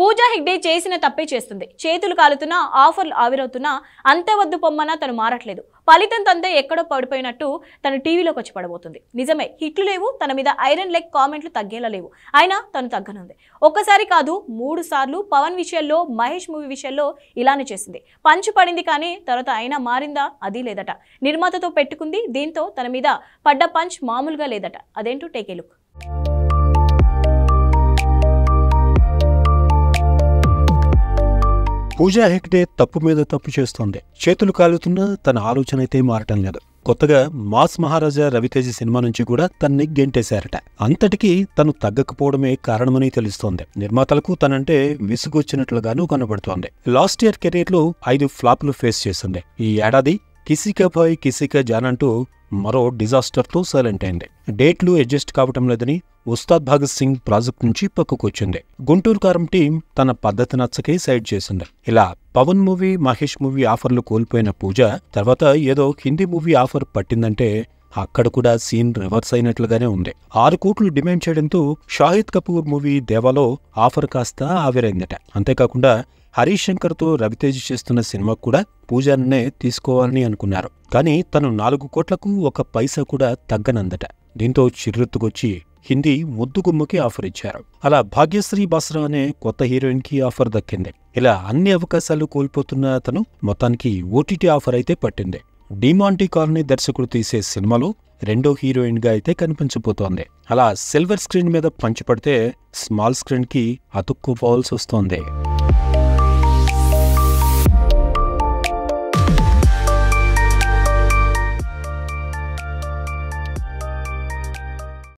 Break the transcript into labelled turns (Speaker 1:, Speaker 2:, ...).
Speaker 1: పూజా హెగ్డే చేసిన తప్పే చేస్తుంది. చేతులు కాలుతున్నా, ఆఫర్లు ఆవిరవుతున్నా అంతవద్దు పొమ్మన తను మారట్లేదు. ఫలితం తంతే ఎక్కడో పడిపోయినట్టు తను టీవీలోకి వచ్చి పడబోతుంది. నిజమే, హిట్లు లేవు, తన మీద ఐరన్ లెగ్ కామెంట్లు తగ్గేలా లేవు. అయినా తను తగ్గనుంది. ఒక్కసారి కాదు 3 సార్లు పవన్ విషయంలో, మహేష్ మూవీ విషయంలో ఇలానే చేసింది. పంచు పడింది కానీ తర్వాత అయినా మారిందా? అది లేదట. నిర్మాతతో పెట్టుకుంది. దీంతో తన మీద పడ్డ పంచ్ మామూలుగా లేదట. అదేంటో take a look.
Speaker 2: Pooja Hegde తప్పు మీద తప్పు చేస్తోంది. చేతులు కాలుతున్నా తన ఆలోచన అయితే మారటం లేదు. కొత్తగా మాస్ మహారాజా రవితేజ సినిమా నుంచి కూడా తన్ని గెంటేశారట. అంతటికీ తను తగ్గకపోవడమే కారణమని తెలుస్తోంది. నిర్మాతలకు తనంటే విసుగొచ్చినట్లుగానూ కనబడుతోంది. లాస్ట్ ఇయర్ కెరీర్ లో 5 ఫ్లాప్లు ఫేస్ చేసింది. ఈ ఏడాది కిసీకా భాయ్ కిసీకా జాన్ అంటూ మరో డిజాస్టర్తో సైలెంట్ అయింది. డేట్లు అడ్జస్ట్ కావటం లేదని ఉస్తాద్ భగత్ సింగ్ ప్రాజెక్ట్ నుంచి పక్కకొచ్చింది. గుంటూరు కారం టీం తన పద్ధతి నచ్చకే సైడ్ చేసింది. ఇలా పవన్ మూవీ, మహేష్ మూవీ ఆఫర్లు కోల్పోయిన పూజ తర్వాత ఏదో హిందీ మూవీ ఆఫర్ పట్టిందంటే అక్కడ కూడా సీన్ రివర్స్ అయినట్లుగానే ఉంది. 6 కోట్లు డిమాండ్ చేయడంతో షాహిద్ కపూర్ మూవీ దేవాలో ఆఫర్ కాస్త ఆవిరైందట. అంతేకాకుండా హరీష్ శంకర్తో రవితేజ చేస్తున్న సినిమా కూడా పూజానే తీసుకోవాలని అనుకున్నారు. కానీ తను 4 కోట్లకు 1 పైసా కూడా తగ్గనందట. దీంతో చిర్రెత్తుకొచ్చి హిందీ ముద్దుగుమ్మకి ఆఫర్ ఇచ్చారు. అలా భాగ్యశ్రీ బాస్రా అనే కొత్త హీరోయిన్ కి ఆఫర్ దక్కింది. ఇలా అన్ని అవకాశాలు కోల్పోతున్న అతను మొత్తానికి ఓటీటీ ఆఫర్ అయితే పట్టింది. డిమాంటీ కాలనీ దర్శకుడు తీసే సినిమాలో 2వ హీరోయిన్ గా అయితే కనిపించబోతోంది. అలా సిల్వర్ స్క్రీన్ మీద పంచిపడితే స్మాల్ స్క్రీన్ కి అతుక్కుపోవాల్సి వస్తోంది.